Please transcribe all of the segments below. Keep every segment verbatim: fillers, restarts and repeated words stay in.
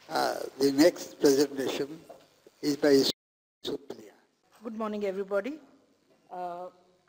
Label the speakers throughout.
Speaker 1: Uh, the next presentation is by Supriya.
Speaker 2: Good morning, everybody. Uh,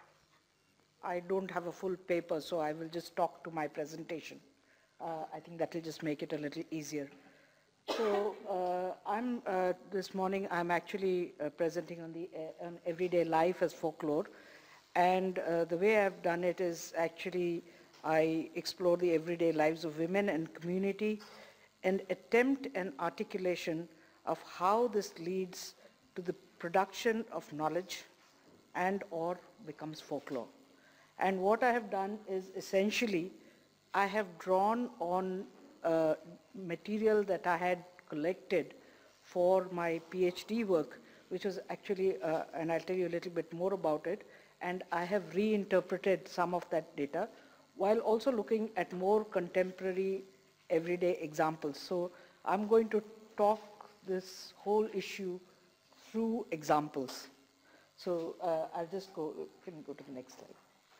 Speaker 2: I don't have a full paper, so I will just talk to my presentation. Uh, I think that will just make it a little easier. So uh, I'm uh, this morning I'm actually uh, presenting on the uh, on everyday life as folklore, and uh, the way I've done it is actually I explore the everyday lives of women and community, and attempt an articulation of how this leads to the production of knowledge and or becomes folklore. And what I have done is essentially I have drawn on uh, material that I had collected for my PhD work, which was actually, uh, and I'll tell you a little bit more about it, and I have reinterpreted some of that data while also looking at more contemporary everyday examples. So I'm going to talk this whole issue through examples. So uh, I'll just go, can you go to the next slide?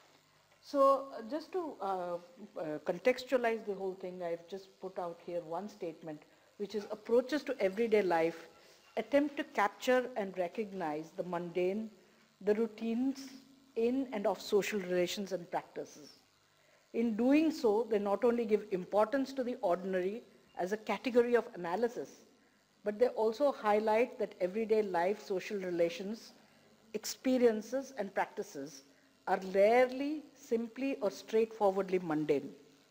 Speaker 2: So uh, just to uh, uh, contextualize the whole thing, I've just put out here one statement, which is approaches to everyday life attempt to capture and recognize the mundane, the routines in and of social relations and practices. In doing so, they not only give importance to the ordinary as a category of analysis, but they also highlight that everyday life, social relations, experiences, and practices are rarely, simply, or straightforwardly mundane,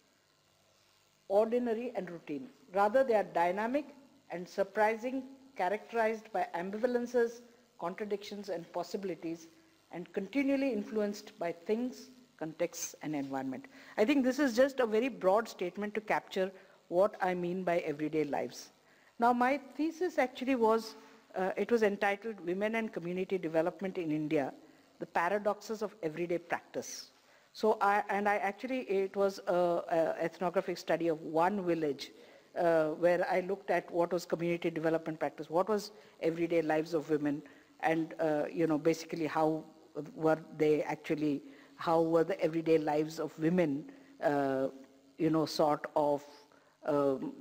Speaker 2: ordinary, and routine. Rather, they are dynamic and surprising, characterized by ambivalences, contradictions, and possibilities, and continually influenced by things, contexts, and environment. I think this is just a very broad statement to capture what I mean by everyday lives. Now, my thesis actually was, uh, it was entitled Women and Community Development in India, the Paradoxes of Everyday Practice. So, I, and I actually, it was an ethnographic study of one village uh, where I looked at what was community development practice, what was everyday lives of women, and, uh, you know, basically how were they actually, how were the everyday lives of women, uh, you know, sort of um,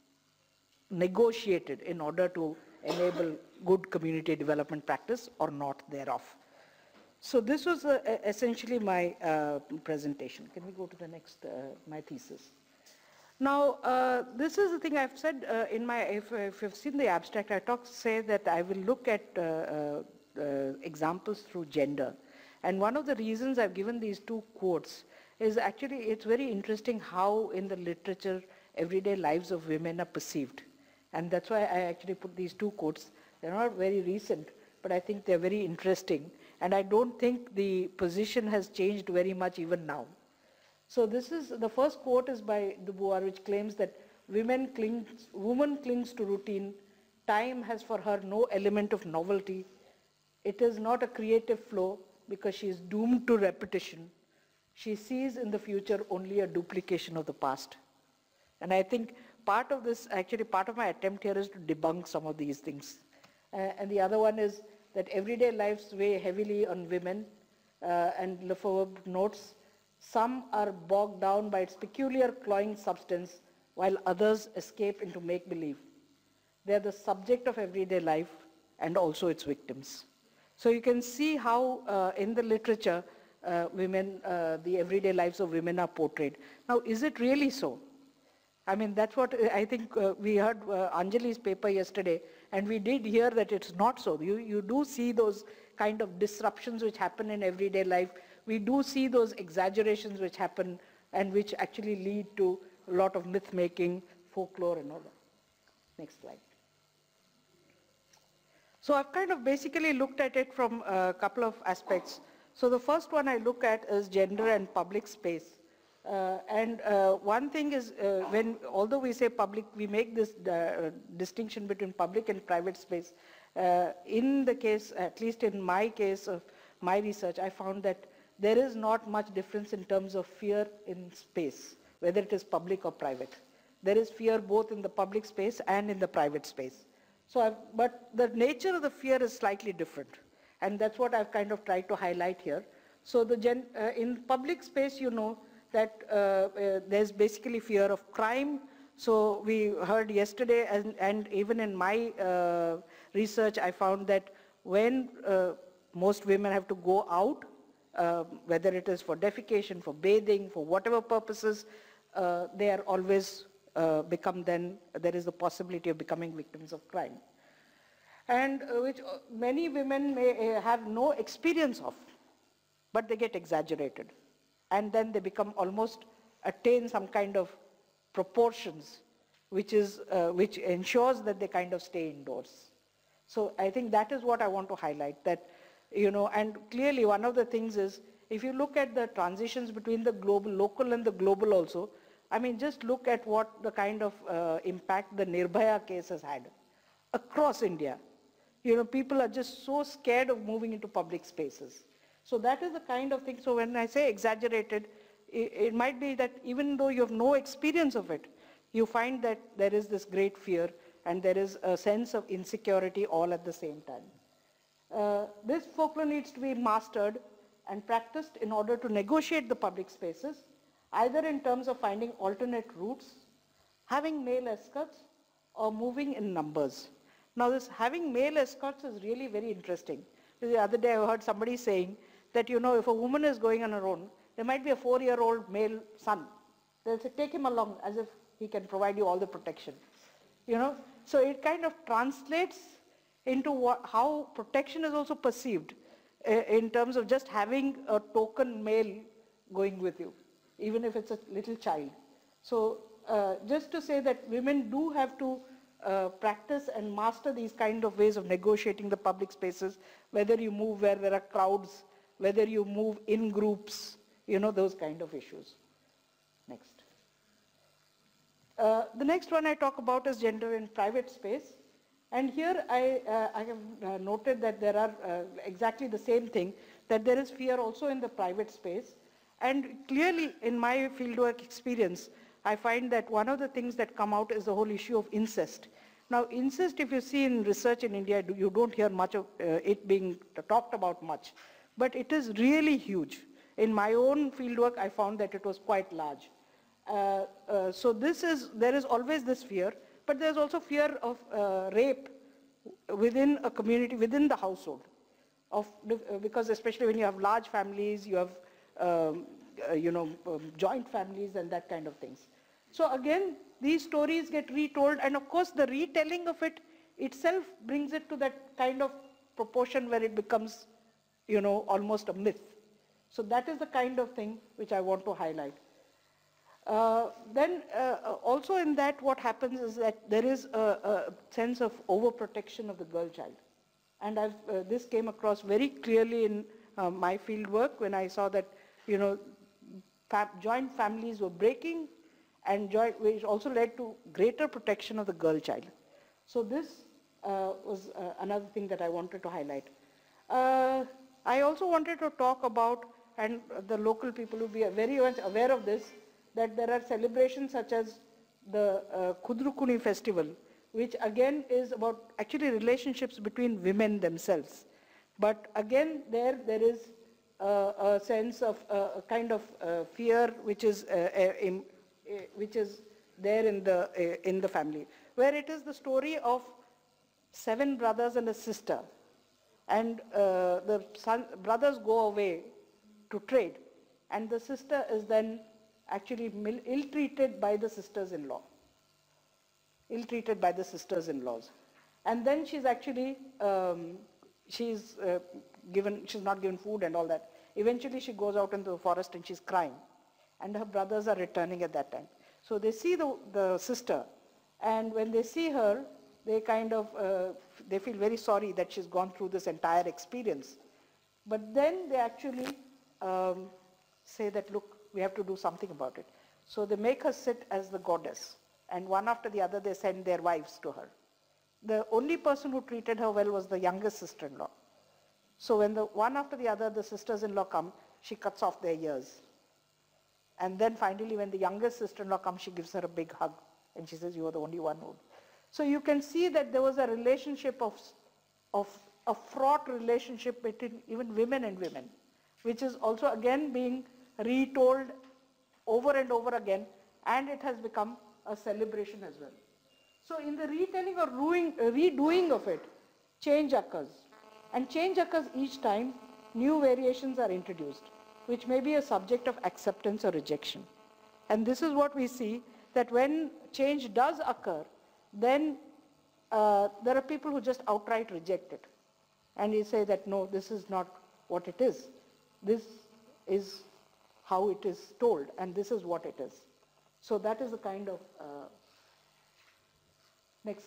Speaker 2: negotiated in order to enable good community development practice or not thereof. So this was uh, essentially my uh, presentation. Can we go to the next, uh, my thesis? Now, uh, this is the thing I've said uh, in my, if, if you've seen the abstract, I talk, say that I will look at uh, uh, uh, examples through gender. And one of the reasons I've given these two quotes is actually, it's very interesting how in the literature, everyday lives of women are perceived. And that's why I actually put these two quotes. They're not very recent, but I think they're very interesting. And I don't think the position has changed very much even now. So this is, the first quote is by Du Bois, which claims that women clings, woman clings to routine. Time has for her no element of novelty. It is not a creative flow because she is doomed to repetition. She sees in the future only a duplication of the past. And I think part of this, actually part of my attempt here is to debunk some of these things. Uh, and the other one is that everyday lives weigh heavily on women, uh, and Lefebvre notes, some are bogged down by its peculiar cloying substance, while others escape into make-believe. They are the subject of everyday life and also its victims. So you can see how uh, in the literature, uh, women, uh, the everyday lives of women are portrayed. Now, is it really so? I mean, that's what I think uh, we heard uh, Anjali's paper yesterday, and we did hear that it's not so. You, you do see those kind of disruptions which happen in everyday life. We do see those exaggerations which happen and which actually lead to a lot of myth-making, folklore, and all that. Next slide. So I've kind of basically looked at it from a couple of aspects. So the first one I look at is gender and public space. Uh, and uh, one thing is, uh, when, although we say public, we make this uh, distinction between public and private space. Uh, in the case, at least in my case of my research, I found that there is not much difference in terms of fear in space, whether it is public or private. There is fear both in the public space and in the private space. So, I've, but the nature of the fear is slightly different. And that's what I've kind of tried to highlight here. So the gen, uh, in public space, you know, that uh, uh, there's basically fear of crime, So we heard yesterday, and, and even in my uh, research, I found that when uh, most women have to go out, uh, whether it is for defecation, for bathing, for whatever purposes, uh, they are always uh, become then, there is the possibility of becoming victims of crime. And uh, which uh, many women may uh, have no experience of, but they get exaggerated. And then they become almost attain some kind of proportions, which is, uh, which ensures that they kind of stay indoors. So I think that is what I want to highlight, that, you know, and clearly one of the things is, if you look at the transitions between the global, local and the global also, I mean, just look at what the kind of uh, impact the Nirbhaya case has had across India. You know, people are just so scared of moving into public spaces. So that is the kind of thing. So when I say exaggerated, it, it might be that even though you have no experience of it, you find that there is this great fear and there is a sense of insecurity all at the same time. Uh, this folklore needs to be mastered and practiced in order to negotiate the public spaces, either in terms of finding alternate routes, having male escorts, or moving in numbers. Now this having male escorts is really very interesting. The other day I heard somebody saying that, you know, if a woman is going on her own, there might be a four-year-old male son. They'll say, take him along as if he can provide you all the protection. You know, so it kind of translates into what, how protection is also perceived uh, in terms of just having a token male going with you, even if it's a little child. So uh, just to say that women do have to uh, practice and master these kind of ways of negotiating the public spaces, whether you move where there are crowds, whether you move in groups, you know, those kind of issues. Next. Uh, the next one I talk about is gender in private space. And here I, uh, I have uh, noted that there are uh, exactly the same thing, that there is fear also in the private space. And clearly in my fieldwork experience, I find that one of the things that come out is the whole issue of incest. Now incest, if you see in research in India, you don't hear much of uh, it being talked about much, but it is really huge. In my own fieldwork, I found that it was quite large. Uh, uh, so this is, there is always this fear, but there's also fear of uh, rape within a community, within the household. Of, uh, because especially when you have large families, you have um, uh, you know, um, joint families and that kind of things. So again, these stories get retold, and of course the retelling of it itself brings it to that kind of proportion where it becomes, you know, almost a myth. So that is the kind of thing which I want to highlight. Uh, then uh, also in that what happens is that there is a, a sense of overprotection of the girl child. And I've, uh, this came across very clearly in uh, my field work when I saw that, you know, fa joint families were breaking, and joint, which also led to greater protection of the girl child. So this uh, was uh, another thing that I wanted to highlight. Uh, I also wanted to talk about, and the local people will be very much aware of this, that there are celebrations such as the uh, Kudrukuni festival, which again is about actually relationships between women themselves. But again, there there is uh, a sense of uh, a kind of uh, fear which is uh, uh, in, uh, which is there in the uh, in the family, where it is the story of seven brothers and a sister, and uh, the son, brothers go away to trade, and the sister is then actually ill-treated by the sisters-in-law, ill-treated by the sisters-in-laws. And then she's actually, um, she's uh, given, she's not given food and all that. Eventually she goes out into the forest and she's crying. And her brothers are returning at that time. So they see the, the sister, and when they see her, they kind of, uh, they feel very sorry that she's gone through this entire experience. But then they actually um, say that, look, we have to do something about it. So they make her sit as the goddess, and one after the other they send their wives to her. The only person who treated her well was the youngest sister-in-law. So when the one after the other, the sisters-in-law come, she cuts off their ears. And then finally when the youngest sister-in-law comes, she gives her a big hug, and she says, you are the only one who. So you can see that there was a relationship of, of a fraught relationship between even women and women, which is also again being retold over and over again, and it has become a celebration as well. So in the retelling or ruing, uh, redoing of it, change occurs. And change occurs each time new variations are introduced, which may be a subject of acceptance or rejection. And this is what we see, that when change does occur, then uh, there are people who just outright reject it. And you say that, no, this is not what it is. This is how it is told, and this is what it is. So that is the kind of, uh, next.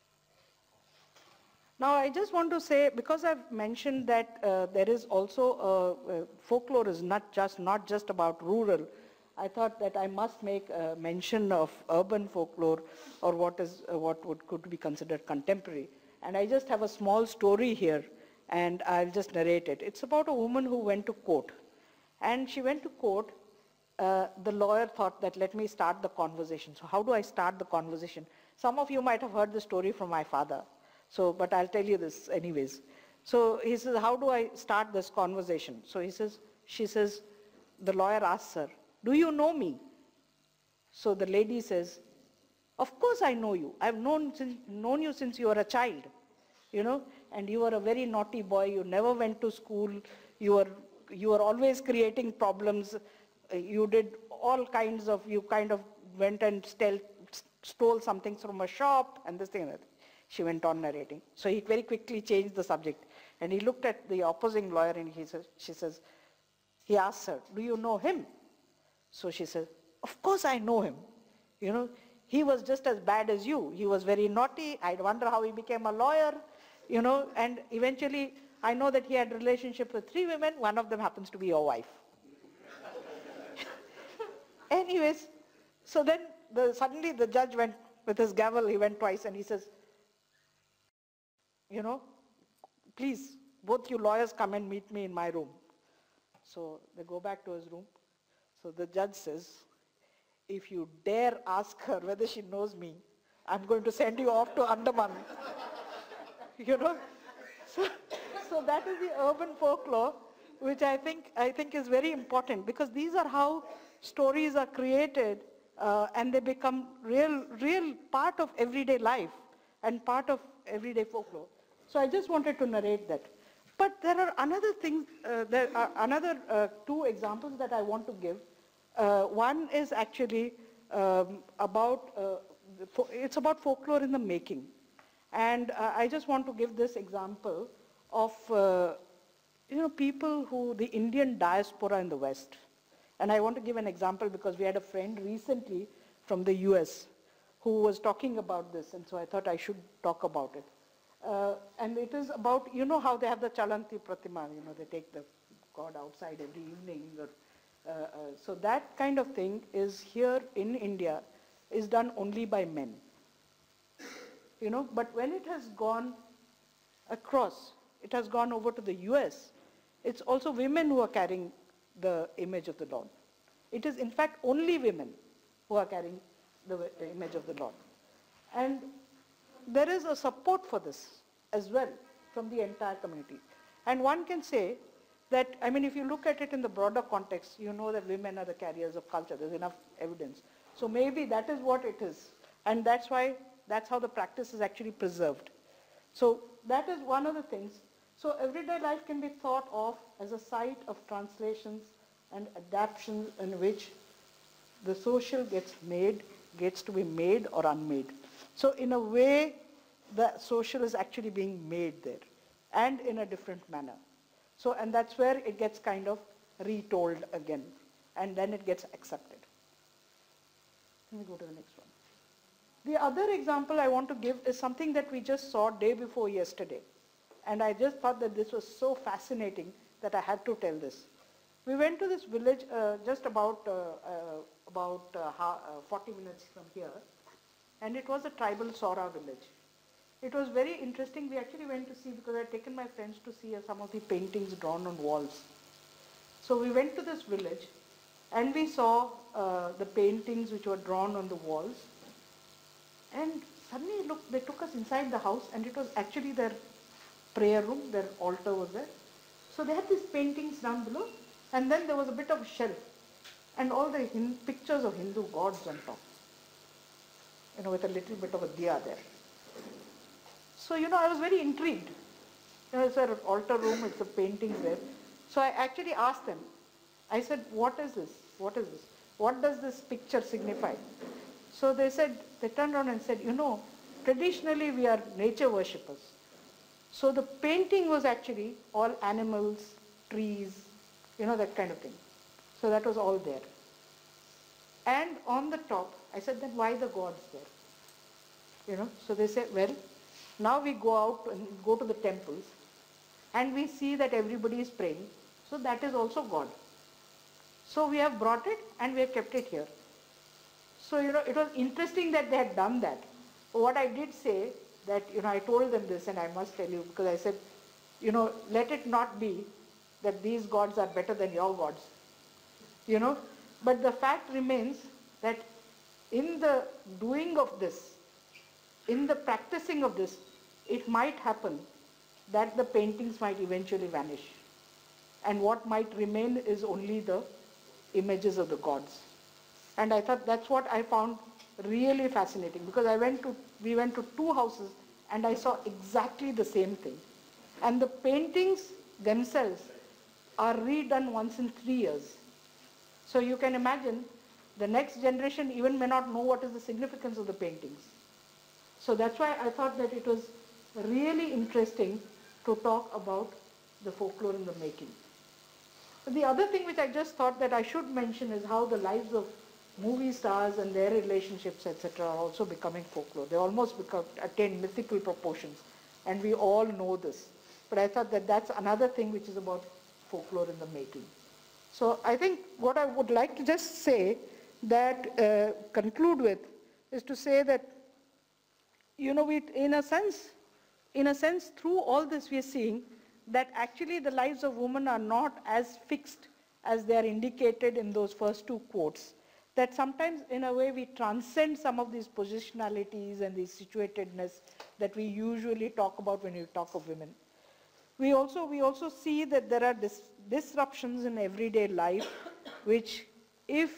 Speaker 2: Now I just want to say, because I've mentioned that uh, there is also, uh, uh, folklore is not just, not just about rural, I thought that I must make a mention of urban folklore, or what is, uh, what would, could be considered contemporary. And I just have a small story here, and I'll just narrate it. It's about a woman who went to court. And she went to court, uh, the lawyer thought that, let me start the conversation. So how do I start the conversation? Some of you might have heard the story from my father. So, but I'll tell you this anyways. So he says, how do I start this conversation? So he says, she says, the lawyer asks her, do you know me? So the lady says, of course I know you. I've known, since, known you since you were a child, you know, and you were a very naughty boy. You never went to school. You were, you were always creating problems. You did all kinds of, you kind of went and stel- stole something from a shop and this thing and that. She went on narrating. So he very quickly changed the subject. And he looked at the opposing lawyer and he says, she says, he asks her, do you know him? So she says, of course I know him. You know, he was just as bad as you. He was very naughty. I wonder how he became a lawyer, you know, and eventually I know that he had a relationship with three women. One of them happens to be your wife. Anyways, so then the, suddenly the judge went with his gavel, he went twice and he says, you know, please, both you lawyers come and meet me in my room. So they go back to his room. So the judge says, if you dare ask her whether she knows me, I'm going to send you off to Andaman. You know? So, so that is the urban folklore, which I think, I think is very important, because these are how stories are created uh, and they become real, real part of everyday life and part of everyday folklore. So I just wanted to narrate that. But there are another things, uh, there are another uh, two examples that I want to give. Uh, one is actually um, about, uh, it's about folklore in the making. And uh, I just want to give this example of, uh, you know, people who, the Indian diaspora in the West. And I want to give an example because we had a friend recently from the U S who was talking about this, and so I thought I should talk about it. Uh, and it is about, you know how they have the Chalanti Pratima, you know, they take the god outside every evening. Or, uh, uh, so that kind of thing is here in India, is done only by men. You know, but when it has gone across, it has gone over to the U S, it's also women who are carrying the image of the Lord. It is in fact only women who are carrying the image of the Lord. And there is a support for this as well from the entire community. And one can say that, I mean, if you look at it in the broader context, you know that women are the carriers of culture. There's enough evidence. So maybe that is what it is. And that's why, that's how the practice is actually preserved. So that is one of the things. So everyday life can be thought of as a site of translations and adaptations in which the social gets made, gets to be made or unmade. So in a way, the social is actually being made there, and in a different manner. So, and that's where it gets kind of retold again, and then it gets accepted. Let me go to the next one. The other example I want to give is something that we just saw day before yesterday. And I just thought that this was so fascinating that I had to tell this. We went to this village uh, just about, uh, uh, about uh, ha- uh, forty minutes from here, and it was a tribal Sora village. It was very interesting. We actually went to see, because I had taken my friends to see uh, some of the paintings drawn on walls. So we went to this village and we saw uh, the paintings which were drawn on the walls. And suddenly look, they took us inside the house, and it was actually their prayer room, their altar was there. So they had these paintings down below, and then there was a bit of a shelf and all the hin- pictures of Hindu gods on top. you know, with a little bit of a diya there. So, you know, I was very intrigued. You know, it's an altar room, it's a painting there. So I actually asked them, I said, what is this? What is this? What does this picture signify? So they said, they turned around and said, you know, traditionally we are nature worshippers. So the painting was actually all animals, trees, you know, that kind of thing. So that was all there. And on the top, I said, then why the gods there? You know, so they said, well, now we go out and go to the temples and we see that everybody is praying. So that is also God. So we have brought it and we have kept it here. So, you know, it was interesting that they had done that. But what I did say that, you know, I told them this, and I must tell you, because I said, you know, let it not be that these gods are better than your gods. You know, but the fact remains that in the doing of this, in the practicing of this, it might happen that the paintings might eventually vanish. And what might remain is only the images of the gods. And I thought that's what I found really fascinating, because I went to, we went to two houses and I saw exactly the same thing. And the paintings themselves are redone once in three years. So you can imagine the next generation even may not know what is the significance of the paintings. So that's why I thought that it was really interesting to talk about the folklore in the making. The other thing which I just thought that I should mention is how the lives of movie stars and their relationships, et cetera, are also becoming folklore. They almost become, attain mythical proportions, and we all know this. But I thought that that's another thing which is about folklore in the making. So I think what I would like to just say, that uh, conclude with, is to say that, you know, we, in a sense, in a sense, through all this we are seeing that actually the lives of women are not as fixed as they are indicated in those first two quotes. That sometimes in a way we transcend some of these positionalities and these situatedness that we usually talk about when we talk of women. We also, we also see that there are dis disruptions in everyday life which, if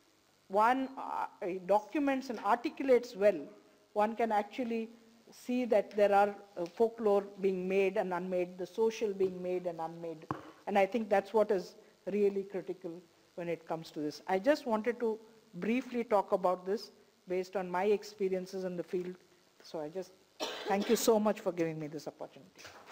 Speaker 2: one uh, documents and articulates well, one can actually see that there are uh, folklore being made and unmade, the social being made and unmade. And I think that's what is really critical when it comes to this. I just wanted to briefly talk about this based on my experiences in the field. So I just thank you so much for giving me this opportunity.